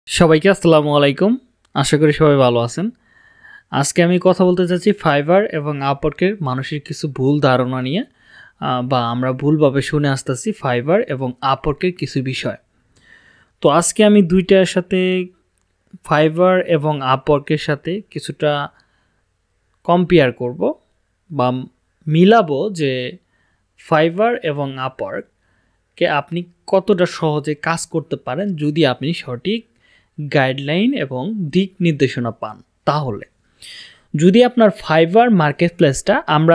সবাইকে আসসালামু আলাইকুম। আশা করি সবাই ভালো আছেন। আজকে আমি কথা বলতে চাচ্ছি ফাইবার এবং আপওয়ার্কের মানুষের কিছু ভুল ধারণা নিয়ে, বা আমরা ভুলভাবে শুনে আসতেছি ফাইবার এবং আপওয়ার্কের কিছু বিষয়। তো আজকে আমি দুইটার সাথে, ফাইবার এবং আপওয়ার্কের সাথে কিছুটা কম্পেয়ার করব বা মিলাবো যে ফাইবার এবং আপওয়ার্ককে আপনি কতটা সহজে কাজ করতে পারেন যদি আপনি সঠিক গাইডলাইন এবং দিক নির্দেশনা পান। তাহলে যদি আপনার ফাইবার মার্কেট প্লেসটা,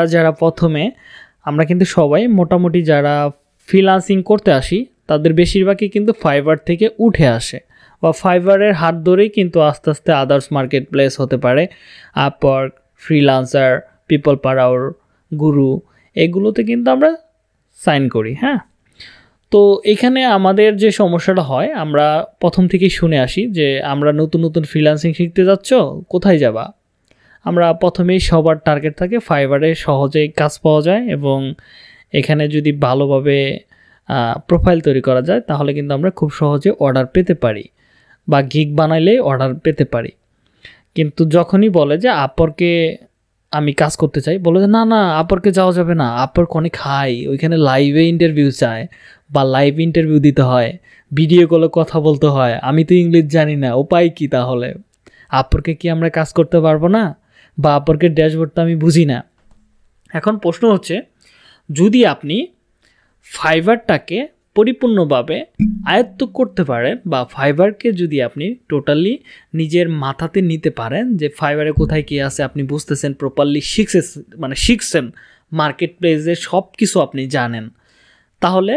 আমরা কিন্তু সবাই মোটামুটি যারা ফ্রিল্যান্সিং করতে আসি তাদের বেশিরভাগই কিন্তু ফাইবার থেকে উঠে আসে, বা ফাইবারের হাত ধরেই কিন্তু আস্তে আস্তে আদার্স মার্কেট প্লেস হতে পারে, Upwork, Freelancer, People Per Hour, Guru, এগুলোতে কিন্তু আমরা সাইন করি। হ্যাঁ, তো এখানে আমাদের যে সমস্যাটা হয়, আমরা প্রথম থেকেই শুনে আসি যে আমরা নতুন নতুন ফ্রিল্যান্সিং শিখতে যাচ্ছ, কোথায় যাবা? আমরা প্রথমেই সবার টার্গেট থাকে ফাইবারে সহজেই কাজ পাওয়া যায়, এবং এখানে যদি ভালোভাবে প্রোফাইল তৈরি করা যায় তাহলে কিন্তু আমরা খুব সহজে অর্ডার পেতে পারি, বা গিগ বানাইলেই অর্ডার পেতে পারি। কিন্তু যখনই বলে যে আপওয়ার্কে আমি কাজ করতে চাই, বলে যে না না, আপওয়ার্কে যাওয়া যাবে না, আপওয়ার্ক অনেক হাই, ওইখানে লাইভে ইন্টারভিউ চায় বা লাইভ ইন্টারভিউ দিতে হয়, ভিডিও কলে কথা বলতে হয়, আমি তো ইংলিশ জানি না, উপায় কি? তাহলে আপওয়ার্কে কি আমরা কাজ করতে পারবো না? বা আপওয়ার্কের ড্যাশবোর্ডটা আমি বুঝি না। এখন প্রশ্ন হচ্ছে, যদি আপনি ফাইবারটাকে পরিপূর্ণভাবে আয়ত্ত করতে পারেন, বা ফাইবারকে যদি আপনি টোটালি নিজের মাথাতে নিতে পারেন যে ফাইবারে কোথায় কী আছে আপনি বুঝতেছেন, প্রপারলি শিখছেন, মার্কেট প্লেসে সব কিছু আপনি জানেন, তাহলে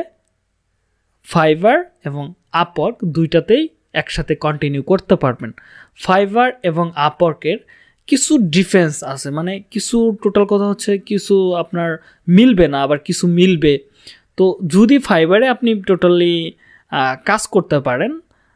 ফাইবার এবং আপওয়ার্ক দুইটাতেই একসাথে কন্টিনিউ করতে পারবেন। ফাইবার এবং আপওয়ার্কের কিছু ডিফারেন্স আছে, মানে কিছু, টোটাল কথা হচ্ছে কিছু আপনার মিলবে না, আবার কিছু মিলবে। তো যদি ফাইবারে আপনি টোটালি কাজ করতে পারেন,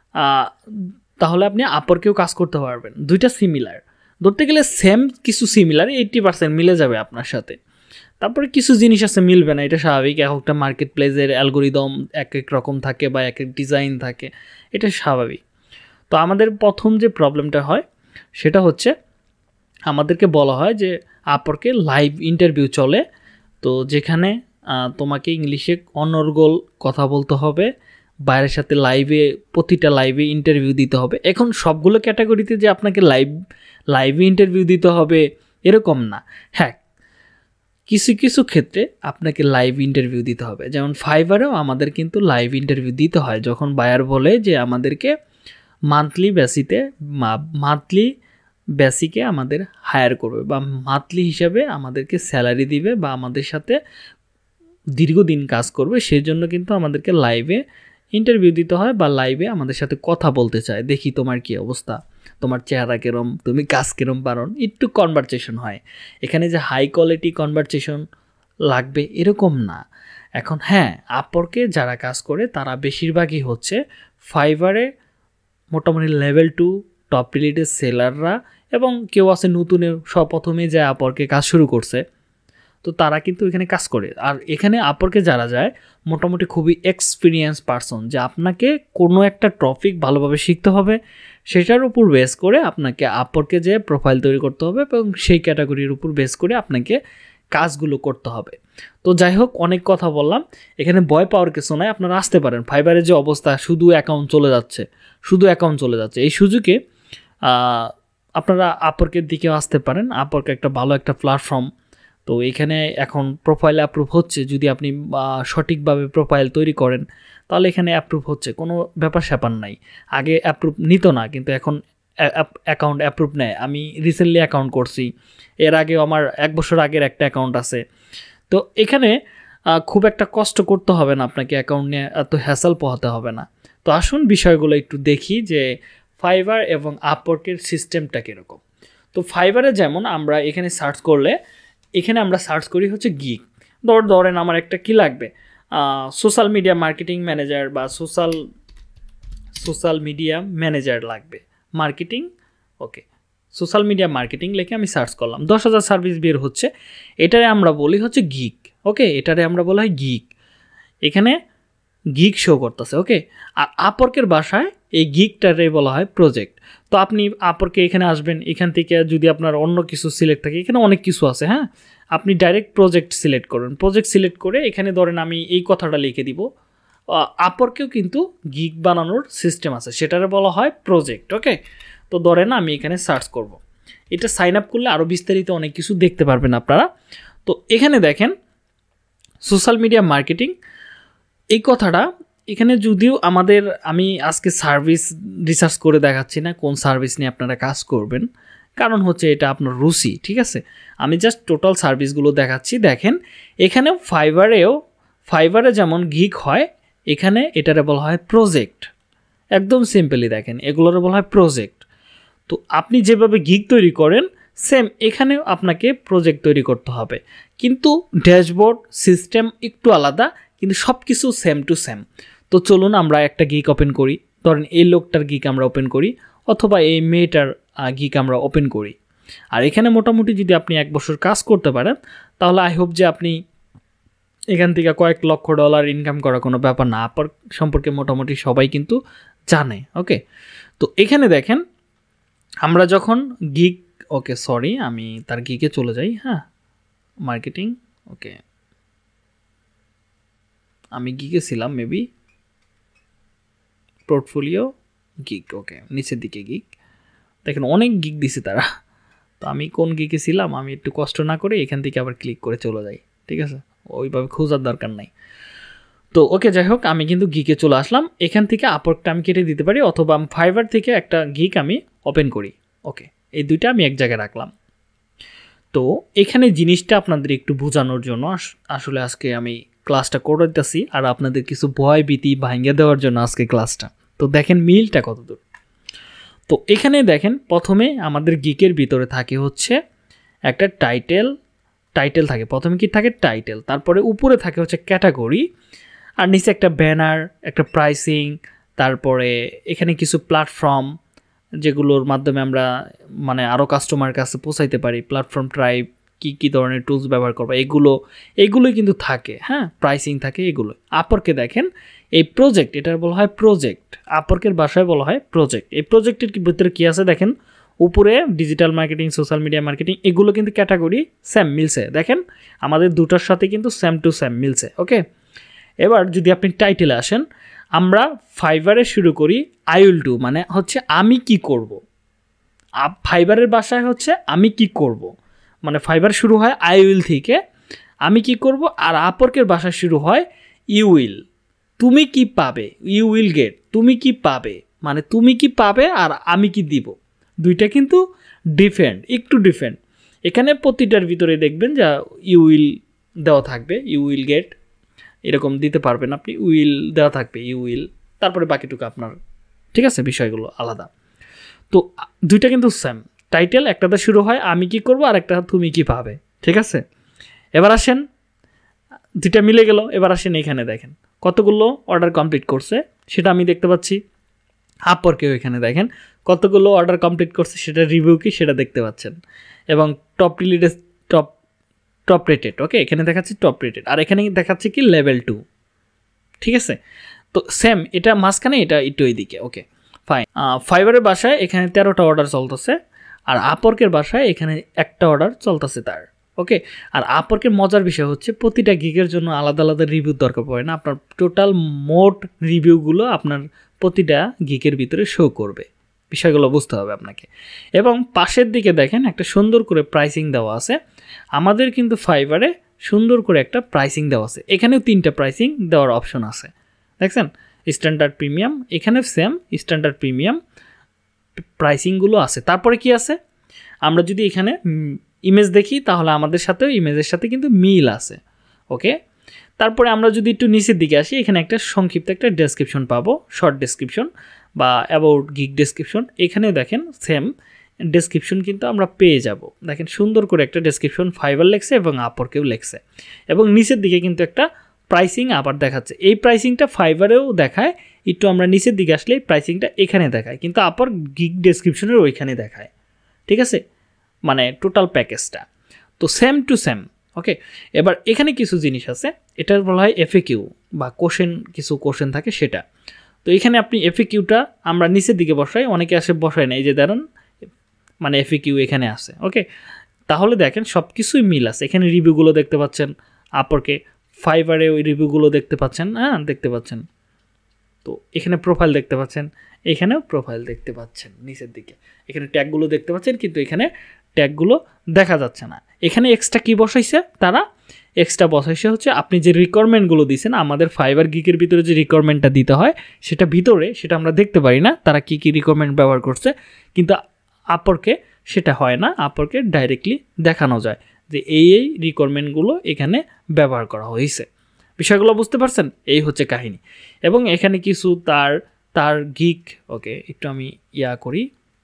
তাহলে আপনি আপওয়ার্কেও কাজ করতে পারবেন। দুইটা সিমিলার, ধরতে গেলে সেম কিছু সিমিলার, 80% মিলে যাবে আপনার সাথে। তারপরে কিছু জিনিস আছে মিলবে না, এটা স্বাভাবিক। একটা মার্কেট প্লেসের অ্যালগোরিদম এক এক রকম থাকে বা এক এক ডিজাইন থাকে, এটা স্বাভাবিক। তো আমাদের প্রথম যে প্রবলেমটা হয় সেটা হচ্ছে, আমাদেরকে বলা হয় যে আপওয়ার্কে লাইভ ইন্টারভিউ চলে, তো যেখানে তোমাকে ইংলিশে অনর্গল কথা বলতে হবে, বাইরের সাথে প্রতিটা লাইভে ইন্টারভিউ দিতে হবে। এখন সবগুলো ক্যাটাগরিতে যে আপনাকে লাইভে ইন্টারভিউ দিতে হবে এরকম না। হ্যাঁ, কিছু কিছু ক্ষেত্রে আপনাকে লাইভ ইন্টারভিউ দিতে হবে, যেমন ফাইবারেও আমাদের কিন্তু লাইভ ইন্টারভিউ দিতে হয়। যখন বায়ার বলে যে আমাদেরকে মান্থলি বেসিকে আমাদের হায়ার করবে, বা মান্থলি হিসাবে আমাদেরকে স্যালারি দিবে, বা আমাদের সাথে দীর্ঘদিন কাজ করবে, সেই জন্য কিন্তু আমাদেরকে লাইভে ইন্টারভিউ দিতে হয়, বা লাইভে আমাদের সাথে কথা বলতে চায়, দেখি তোমার কি অবস্থা, তোমার চেহারা কেরম, তুমি কাজ কেরম পারো, একটু কনভারসেশন হয়। এখানে যে হাই কোয়ালিটি কনভারসেশন লাগবে এরকম না। এখন হ্যাঁ, আপওয়ার্কে যারা কাজ করে তারা বেশিরভাগই হচ্ছে ফাইবারে মোটামুটি লেভেল 2 টপ রিলেটেড সেলাররা, এবং কেউ আছে নতুনে প্রথমে যে আপওয়ার্কে কাজ শুরু করছে, তো তারা কিন্তু এখানে কাজ করে। আর এখানে আপওয়ার্কে যারা যায় মোটামুটি খুবই এক্সপিরিয়েন্স পারসন, যে আপনাকে কোনো একটা টপিক ভালোভাবে শিখতে হবে, সেটার উপর বেস করে আপনাকে আপওয়ার্কে যে প্রোফাইল তৈরি করতে হবে, এবং সেই ক্যাটাগরির উপর বেস করে আপনাকে কাজগুলো করতে হবে। তো যাই হোক, অনেক কথা বললাম, এখানে ভয় পাওয়ার কিছু নয়, আপনারা আসতে পারেন। ফাইবারের যে অবস্থা, শুধু অ্যাকাউন্ট চলে যাচ্ছে, এই সুযোগে আপনারা আপওয়ার্কের দিকেও আসতে পারেন। আপওয়ার্ক একটা ভালো একটা প্ল্যাটফর্ম। তো এখানে এখন প্রোফাইল অ্যাপ্রুভ হচ্ছে, যদি আপনি সঠিকভাবে প্রোফাইল তৈরি করেন তাহলে এখানে অ্যাপ্রুভ হচ্ছে, কোনো ব্যাপার স্যাপার নাই। আগে অ্যাপ্রুভ নিত না, কিন্তু এখন অ্যাকাউন্ট অ্যাপ্রুভ নেয়। আমি রিসেন্টলি অ্যাকাউন্ট করছি, এর আগেও আমার 1 বছর আগের একটা অ্যাকাউন্ট আছে। তো এখানে খুব একটা কষ্ট করতে হবে না, আপনাকে অ্যাকাউন্ট নিয়ে এত হ্যাসেল পোহাতে হবে না। তো আসুন বিষয়গুলো একটু দেখি যে ফাইবার এবং আপওয়ার্কের সিস্টেমটা কীরকম। তো ফাইবারে যেমন আমরা এখানে সার্চ করলে, এখানে আমরা সার্চ করি হচ্ছে গিগ। ধরেন আমার একটা কি লাগবে, সোশ্যাল মিডিয়া মার্কেটিং ম্যানেজার, বা সোশ্যাল মিডিয়া ম্যানেজার লাগবে, marketing. Okay, social media marketing লিখে আমি সার্চ করলাম, 10,000 সার্ভিস বের হচ্ছে। এটারে আমরা বলি হচ্ছে গিগ। ওকে, এটারে আমরা বলা হয় গিগ। এখানে গিগ শো করতেছে। ওকে, আর আপওয়ার্কের ভাষায় এই গিগটারে বলা হয় প্রজেক্ট। তো আপনি আপওয়ার্কে এখানে আসবেন, এখান থেকে যদি আপনার অন্য কিছু সিলেক্ট থাকে, এখানে অনেক কিছু আছে, হ্যাঁ, আপনি ডাইরেক্ট প্রজেক্ট সিলেক্ট করুন। প্রজেক্ট সিলেক্ট করে এখানে ধরেন আমি এই কথাটা লিখে দিব। আপওয়ার্কেও কিন্তু গিগ বানানোর সিস্টেম আছে, সেটারে বলা হয় প্রজেক্ট। ওকে, তো ধরেন আমি এখানে সার্চ করব, এটা সাইন আপ করলে আরও বিস্তারিত অনেক কিছু দেখতে পারবেন আপনারা। তো এখানে দেখেন সোশ্যাল মিডিয়া মার্কেটিং, এই কথাটা এখানে যদিও আমি আজকে সার্ভিস রিসার্চ করে দেখাচ্ছি না কোন সার্ভিস নিয়ে আপনারা কাজ করবেন, কারণ হচ্ছে এটা আপনার রুচি, ঠিক আছে। আমি জাস্ট টোটাল সার্ভিসগুলো দেখাচ্ছি। দেখেন এখানে ফাইবারে যেমন গিগ হয়, এখানে এটারে বলা হয় প্রজেক্ট। একদম সিম্পলি দেখেন এগুলোরে বলা হয় প্রজেক্ট। তো আপনি যেভাবে গিগ তৈরি করেন সেম এখানেও আপনাকে প্রজেক্ট তৈরি করতে হবে, কিন্তু ড্যাশবোর্ড সিস্টেম একটু আলাদা, কিন্তু সব কিছু সেম টু সেম। তো চলুন আমরা একটা গিগ ওপেন করি। ধরেন এই লোকটার গিগ আমরা ওপেন করি, অথবা এই মেয়েটার গিগ আমরা ওপেন করি। আর এখানে মোটামুটি যদি আপনি 1 বছর কাজ করতে পারেন, তাহলে আই হোপ যে আপনি এখান থেকে কয়েক লক্ষ ডলার ইনকাম করা কোনো ব্যাপার না। আপওয়ার্ক সম্পর্কে মোটামুটি সবাই কিন্তু জানে। ওকে, তো এখানে দেখেন আমরা যখন গিগ, ওকে সরি আমি তার গিগে চলে যাই। হ্যাঁ, মার্কেটিং, ওকে আমি গিগে ছিলাম, মেবি পোর্টফোলিও গিগ, ওকে নিচের দিকে গিগ। দেখেন অনেক গিগ দিছে তারা। তো আমি কোন গিগে ছিলাম, আমি একটু কষ্ট না করে এখান থেকে আবার ক্লিক করে চলে যাই, ঠিক আছে, ওইভাবে খোঁজার দরকার নাই। তো ওকে, যাই হোক আমি কিন্তু গিগে চলে আসলাম। এখান থেকে আপওয়ার্কটা আমি কেটে দিতে পারি, অথবা আমি ফাইবার থেকে একটা গিগ আমি ওপেন করি। ওকে, এই দুইটা আমি এক জায়গায় রাখলাম। তো এখানে জিনিসটা আপনাদের একটু বোঝানোর জন্য আসলে আজকে আমি ক্লাসটা করে দিতেছি, আর আপনাদের কিছু ভয় ভীতি ভাঙিয়ে দেওয়ার জন্য আজকে ক্লাসটা। তো দেখেন মিলটা কতদূর। তো এখানে দেখেন প্রথমে আমাদের গিকের ভিতরে থাকে হচ্ছে একটা টাইটেল থাকে। প্রথমে কি থাকে? টাইটেল। তারপরে উপরে থাকে হচ্ছে ক্যাটাগরি, আর নিচে একটা ব্যানার, একটা প্রাইসিং, তারপরে এখানে কিছু প্ল্যাটফর্ম যেগুলোর মাধ্যমে আমরা মানে আরও কাস্টমার কাছে পৌঁছাইতে পারি, প্ল্যাটফর্ম টাইপ, কী ধরনের টুলস ব্যবহার করবো, এগুলোই কিন্তু থাকে। হ্যাঁ, প্রাইসিং থাকে এগুলো। আপওয়ার্কে দেখেন এই প্রজেক্ট, এটার বলা হয় প্রজেক্ট, আপওয়ার্কের ভাষায় বলা হয় প্রজেক্ট। এই প্রজেক্টের ভিতরে কী আছে দেখেন, উপরে digital marketing, social media marketing, এগুলো কিন্তু ক্যাটাগরি সেম মিলছে। দেখেন আমাদের দুটার সাথে কিন্তু সেম টু সেম মিলছে। ওকে, এবার যদি আপনি টাইটেলে আসেন, আমরা ফাইবারে শুরু করি আই উইল ডু, মানে হচ্ছে আমি কি করব। ফাইবারের ভাষায় হচ্ছে আমি কি করব, মানে ফাইবার শুরু হয় আই উইল থেকে, আমি কি করব। আর আপওয়ার্কের ভাষায় শুরু হয় ইউ উইল, তুমি কি পাবে, ইউ উইল গেট, তুমি কি পাবে, মানে তুমি কি পাবে আর আমি কি দিব। দুইটা কিন্তু একটু ডিফারেন্ট। এখানে প্রতিটার ভিতরে দেখবেন যা ইউ উইল দেওয়া থাকবে, ইউ উইল গেট এরকম দিতে পারবেন আপনি, উইল দেওয়া থাকবে, ইউ উইল, তারপরে বাকিটুকু আপনার, ঠিক আছে, বিষয়গুলো আলাদা। তো দুইটা কিন্তু সেম। টাইটেল একটাতে শুরু হয় আমি কি করব, আর একটা তুমি কি পাবে, ঠিক আছে। এবার আসেন, দুইটা মিলে গেল। এবার আসেন এখানে দেখেন কতগুলো অর্ডার কমপ্লিট করছে সেটা আমি দেখতে পাচ্ছি। আপওয়ার্কেও এখানে দেখেন কতগুলো অর্ডার কমপ্লিট করছে, সেটা রিভিউ কি সেটা দেখতে পাচ্ছেন। এবং টপ রেটেড, ওকে এখানে দেখাচ্ছে টপ রেটেড, আর এখানে দেখাচ্ছে কি লেভেল 2, ঠিক আছে। তো সেম, এটা মাঝখানে, এটা একটু এইদিকে। Okay fine. ফাইবারের বাসায় এখানে 13টা অর্ডার চলতেছে, আর আপওয়ার্কের বাসায় এখানে একটা অর্ডার চলতেছে তার। ওকে, আর আপওয়ার্কের মজার বিষয় হচ্ছে প্রতিটা গিগের জন্য আলাদা আলাদা রিভিউ দরকার পড়ে না, আপনার টোটাল মোট রিভিউগুলো আপনার প্রতিটা গিগের ভিতরে শো করবে। বিষয়গুলো বুঝতে হবে আপনাকে। এবং পাশের দিকে দেখেন একটা সুন্দর করে প্রাইসিং দেওয়া আছে। আমাদের কিন্তু ফাইবারে সুন্দর করে একটা প্রাইসিং দেওয়া আছে, এখানেও 3টা প্রাইসিং দেওয়ার অপশন আছে, দেখছেন, স্ট্যান্ডার্ড প্রিমিয়াম, এখানে সেম স্ট্যান্ডার্ড প্রিমিয়াম প্রাইসিংগুলো আছে। তারপরে কি আছে, আমরা যদি এখানে ইমেজ দেখি তাহলে আমাদের সাথেও ইমেজের সাথে কিন্তু মিল আছে। ওকে, তারপরে আমরা যদি একটু নিচের দিকে আসি, এখানে একটা সংক্ষিপ্ত একটা ডেসক্রিপশন পাবো, শর্ট ডেসক্রিপশন বা অ্যাবাউট গিগ ডেসক্রিপশন। এখানেও দেখেন সেম ডেসক্রিপশন কিন্তু আমরা পেয়ে যাব। দেখেন সুন্দর করে একটা ডেসক্রিপশন ফাইবার লেখছে এবং আপওয়ার্কেও লেখছে, এবং নিচের দিকে কিন্তু একটা প্রাইসিং আবার দেখাচ্ছে। এই প্রাইসিংটা ফাইবারেও দেখায়, একটু আমরা নিচের দিকে আসলে প্রাইসিংটা এখানে দেখায়, কিন্তু আপওয়ার্ক গিগ ডেসক্রিপশনের ওইখানে দেখায়, ঠিক আছে, মানে টোটাল প্যাকেজটা। তো সেম টু সেম। ওকে, এবার এখানে কিছু জিনিস আছে, এটা বলা হয় এফএকিউ বা কিছু কোশ্চেন থাকে সেটা। তো এখানে আপনি এফএকিউটা আমরা নিচের দিকে বসাই, অনেকে আসে বসায় না, এই যে দেখেন মানে এফএকিউ এখানে আছে। ওকে, তাহলে দেখেন সব কিছুই মিল আছে। এখানে রিভিউগুলো দেখতে পাচ্ছেন, আপওয়ার্কে ফাইবারে ওই রিভিউগুলো দেখতে পাচ্ছেন, হ্যাঁ দেখতে পাচ্ছেন। তো এখানে প্রোফাইল দেখতে পাচ্ছেন, এখানেও প্রোফাইল দেখতে পাচ্ছেন নিচের দিকে। এখানে ট্যাগগুলো দেখতে পাচ্ছেন, কিন্তু এখানে ট্যাগগুলো দেখা যাচ্ছে না। এখানে এক্সট্রা কি বসাইছে তারা? এক্সট্রা বসাইছে হচ্ছে আপনি যে রিকোয়ারমেন্টগুলো দিয়েছেন, আমাদের ফাইবার গিকের ভিতরে যে রিকোয়ারমেন্টটা দিতে হয় সেটা ভিতরে, সেটা আমরা দেখতে পারি না তারা কি কি রিকোয়ারমেন্ট ব্যবহার করছে, কিন্তু আপওয়ার্কে সেটা হয় না। আপওয়ার্কে ডাইরেক্টলি দেখানো যায় যে এই এই রিকোয়ারমেন্টগুলো এখানে ব্যবহার করা হয়েছে। বিষয়গুলো বুঝতে পারছেন? এই হচ্ছে কাহিনী। এবং এখানে কিছু তার গিক, ওকে একটু আমি করি,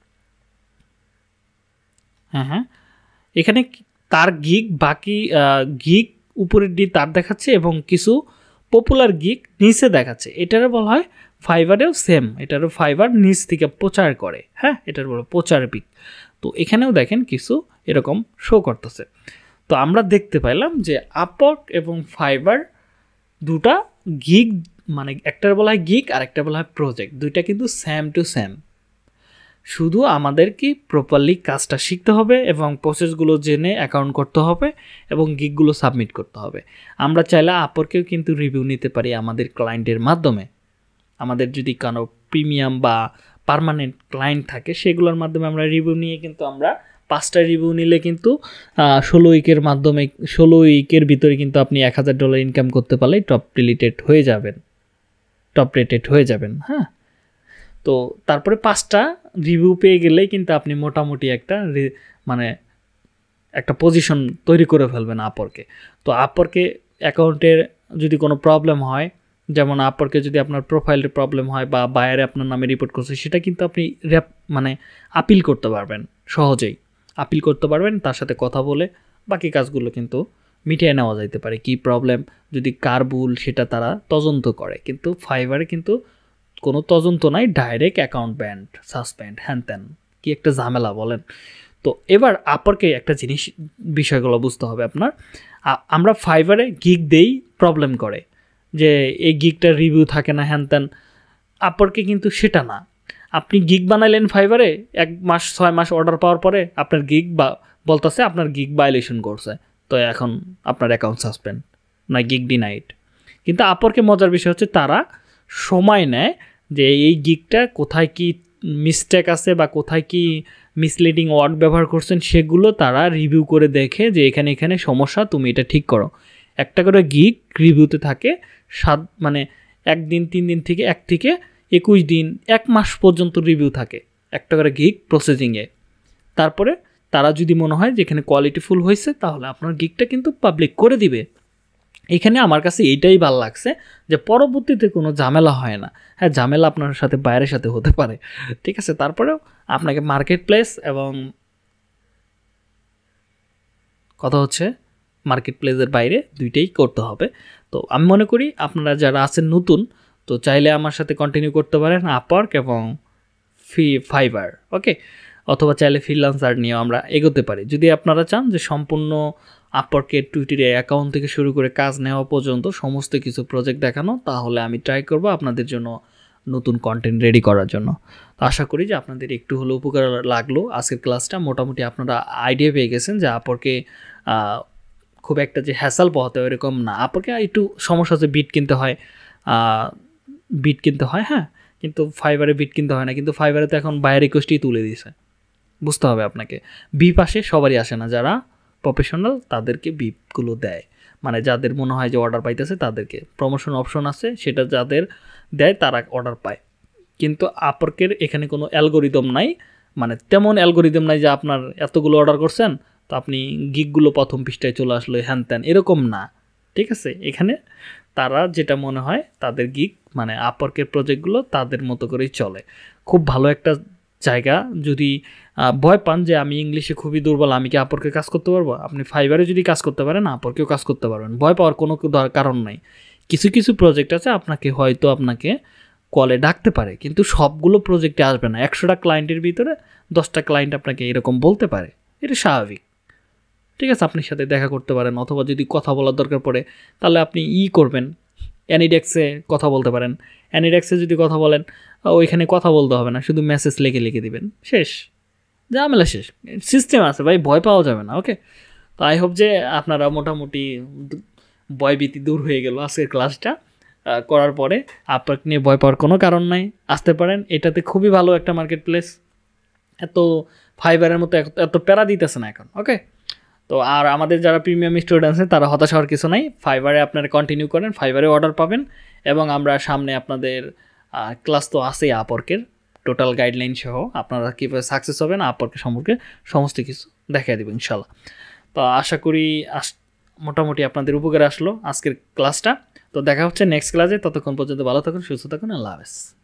হ্যাঁ এখানে তার গিক, বাকি গিক উপরের দিকে তার দেখাচ্ছে এবং কিছু পপুলার গিক নিচে দেখাচ্ছে। এটারও বলা হয় ফাইবারেও সেম, এটারও ফাইবার নিচ থেকে প্রচার করে, হ্যাঁ এটার বলে প্রচার পিক। তো এখানেও দেখেন কিছু এরকম শো করতেছে। তো আমরা দেখতে পাইলাম যে আপওয়ার্ক এবং ফাইবার দুটা গিগ, মানে একটার বলা হয় গিগ আর একটা বলা হয় প্রজেক্ট, দুইটা কিন্তু সেম টু সেম। শুধু আমাদের কি প্রপারলি কাজটা শিখতে হবে এবং প্রসেসগুলো জেনে অ্যাকাউন্ট করতে হবে এবং গিগগুলো সাবমিট করতে হবে। আমরা চাইলে আপওয়ার্কেও কিন্তু রিভিউ নিতে পারি আমাদের ক্লায়েন্টের মাধ্যমে। আমাদের যদি কোনো প্রিমিয়াম বা পার্মানেন্ট ক্লায়েন্ট থাকে সেগুলোর মাধ্যমে আমরা রিভিউ নিয়ে কিন্তু আমরা 5টা রিভিউ নিলে কিন্তু 16 উইকের মাধ্যমে 16 উইকের ভিতরে কিন্তু আপনি $1000 ইনকাম করতে পারলে টপ রেটেড হয়ে যাবেন। হ্যাঁ, তো তারপরে 5টা রিভিউ পেয়ে গেলেই কিন্তু আপনি মোটামুটি মানে একটা পজিশন তৈরি করে ফেলবেন আপওয়ার্কে। তো আপওয়ার্কে অ্যাকাউন্টের যদি কোনো প্রবলেম হয়, যেমন আপওয়ার্কে যদি আপনার প্রোফাইলের প্রবলেম হয় বা বায়ারে আপনার নামে রিপোর্ট করছে, সেটা কিন্তু আপনি মানে আপিল করতে পারবেন, সহজেই আপিল করতে পারবেন। তার সাথে কথা বলে বাকি কাজগুলো কিন্তু মিটিয়ে নেওয়া যাইতে পারে। কি প্রবলেম, যদি কার ভুল সেটা তারা তদন্ত করে। কিন্তু ফাইবারে কিন্তু কোনো তদন্ত নাই, ডাইরেক্ট অ্যাকাউন্ট ব্যান্ড, সাসপেন্ড, হ্যান ত্যান, কি একটা ঝামেলা বলেন। তো এবার আপওয়ার্কে একটা বিষয়গুলো বুঝতে হবে আপনার। আমরা ফাইবারে গিগ দেই, প্রবলেম করে যে এই গিগটার রিভিউ থাকে না, হ্যান ত্যান। আপওয়ার্কে কিন্তু সেটা না। আপনি গিগ বানাইলেন ফাইবারে, 1 মাস 6 মাস অর্ডার পাওয়ার পরে আপনার গিগ বলতেছে আপনার গিগ ভায়োলেশন করছে, তো এখন আপনার অ্যাকাউন্ট সাসপেন্ড, না গিগ ডিনাইড। কিন্তু আপওয়ার্কে মজার বিষয় হচ্ছে তারা সময় নেয় যে এই গিগটা কোথায় কি মিস্টেক আছে বা কোথায় কি মিসলিডিং ওয়ার্ড ব্যবহার করছেন সেগুলো তারা রিভিউ করে দেখে যে এখানে সমস্যা, তুমি এটা ঠিক করো। একটা করে গিগ রিভিউতে থাকে 1 দিন 3 দিন থেকে 1 থেকে 21 দিন 1 মাস পর্যন্ত রিভিউ থাকে একটা করে গিগ প্রসেসিংয়ে। তারপরে তারা যদি মনে হয় যে এখানে কোয়ালিটিফুল হয়েছে তাহলে আপনার গিগটা কিন্তু পাবলিক করে দিবে। এখানে আমার কাছে এইটাই ভালো লাগছে যে পরবর্তীতে কোনো ঝামেলা হয় না। হ্যাঁ, ঝামেলা আপনার সাথে বাইরের সাথে হতে পারে, ঠিক আছে। তারপরেও আপনাকে মার্কেট প্লেস এবং কথা হচ্ছে মার্কেট প্লেসের বাইরে দুইটাই করতে হবে। তো আমি মনে করি আপনারা যারা আছেন নতুন, তো চাইলে আমার সাথে কন্টিনিউ করতে পারেন আপওয়ার্ক এবং ফাইবার, ওকে, অথবা চাইলে ফ্রিল্যান্সার নিয়েও আমরা এগোতে পারি। যদি আপনারা চান যে সম্পূর্ণ আপওয়ার্কের টুইটারে অ্যাকাউন্ট থেকে শুরু করে কাজ নেওয়া পর্যন্ত সমস্ত কিছু প্রজেক্ট দেখানো, তাহলে আমি ট্রাই করব আপনাদের জন্য নতুন কন্টেন্ট রেডি করার জন্য। তো আশা করি যে আপনাদের একটু হলেও উপকার লাগলো আজকের ক্লাসটা। মোটামুটি আপনারা আইডিয়া পেয়ে গেছেন যে আপওয়ার্কে খুব একটা যে হ্যাসাল পোহাতে হয় এরকম না। আপওয়ার্কে একটু সমস্যা আছে, বিট কিনতে হয়, হ্যাঁ, কিন্তু ফাইবারে বিট কিনতে হয় না। কিন্তু ফাইবারে তো এখন বায়ার রিকোয়েস্টই তুলে দিয়েছে, বুঝতে হবে আপনাকে। বিপ আসে, সবারই আসে না, যারা প্রফেশনাল তাদেরকে বিপগুলো দেয়, মানে যাদের মনে হয় যে অর্ডার পাইতেছে তাদেরকে। প্রমোশন অপশন আছে, সেটা যাদের দেয় তারা অর্ডার পায়। কিন্তু আপওয়ার্কের এখানে কোনো অ্যালগোরিদম নাই, মানে তেমন অ্যালগোরিদম নাই যে আপনার এতগুলো অর্ডার করছেন তো আপনি গিগগুলো প্রথম পৃষ্ঠায় চলে আসলো, হ্যান ত্যান, এরকম না, ঠিক আছে। এখানে তারা যেটা মনে হয় তাদের গিগ, মানে আপওয়ার্কের প্রজেক্টগুলো তাদের মতো করেই চলে। খুব ভালো একটা জায়গা। যদি ভয় পান যে আমি ইংলিশে খুবই দুর্বল, আমি কি আপওয়ার্কে কাজ করতে পারবো, আপনি ফাইবারে যদি কাজ করতে পারেন আপওয়ার্কেও কাজ করতে পারবেন। ভয় পাওয়ার কোনো কারণ নাই। কিছু প্রজেক্ট আছে আপনাকে কলে ডাকতে পারে, কিন্তু সবগুলো প্রজেক্টে আসবে না। 100টা ক্লায়েন্টের ভিতরে 10টা ক্লায়েন্ট আপনাকে এরকম বলতে পারে, এটা স্বাভাবিক, ঠিক আছে। আপনার সাথে দেখা করতে পারেন, অথবা যদি কথা বলার দরকার পড়ে তাহলে আপনি করবেন, অ্যানিডেক্সে কথা বলতে পারেন। অ্যানিডেক্সে যদি কথা বলেন ওইখানে কথা বলতে হবে না, শুধু মেসেজ লিখে দিবেন, শেষ, ঝামেলা শেষ। সিস্টেম আছে ভাই, ভয় পাওয়া যাবে না। ওকে, তো আই হোপ যে আপনারা মোটামুটি ভয়ভীতি দূর হয়ে গেল আজকের ক্লাসটা করার পরে। আপওয়ার্ক নিয়ে ভয় পাওয়ার কোনো কারণ নাই, আসতে পারেন, এটাতে খুবই ভালো একটা মার্কেট প্লেস, এত ফাইবারের মতো এত প্যারা দিতেছে না এখন। ওকে, তো আর আমাদের যারা প্রিমিয়াম স্টুডেন্ট আছে তারা হতাশ হওয়ার কিছু নাই, ফাইবারে আপনারা কন্টিনিউ করেন, ফাইবারে অর্ডার পাবেন, এবং আমরা সামনে আপনাদের ক্লাস তো আছেই আপওয়ার্কের টোটাল গাইডলাইন সহ আপনারা কীভাবে সাকসেস হবেন আপওয়ার্কের সম্পর্কে সমস্ত কিছু দেখাই দেবো ইনশাল্লাহ। তো আশা করি মোটামুটি আপনাদের উপকারে আসলো আজকের ক্লাসটা। তো দেখা হচ্ছে নেক্সট ক্লাসে, ততক্ষণ পর্যন্ত ভালো থাকুন, সুস্থ থাকুন, আল্লাহ হাফেজ।